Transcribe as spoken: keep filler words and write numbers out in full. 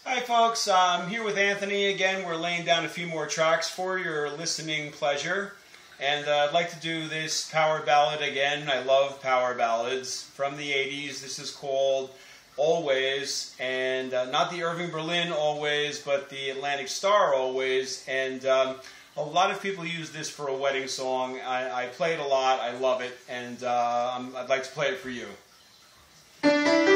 Hi folks, I'm here with Anthony again. We're laying down a few more tracks for your listening pleasure. And uh, I'd like to do this power ballad again. I love power ballads from the eighties. This is called Always, and uh, not the Irving Berlin Always, but the Atlantic Starr Always. And um, a lot of people use this for a wedding song. I, I play it a lot. I love it, and uh, I'm, I'd like to play it for you.